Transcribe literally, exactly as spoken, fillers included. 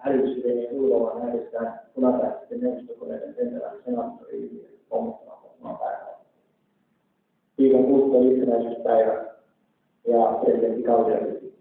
hälytysliinien ulkomaan nähdessään punapäisesti neuvostokoneiden lentävän senaattoriin pommittamaan maan päällä. Viikon kuluttua itsenäisyyspäivä ja presidentti Kaudella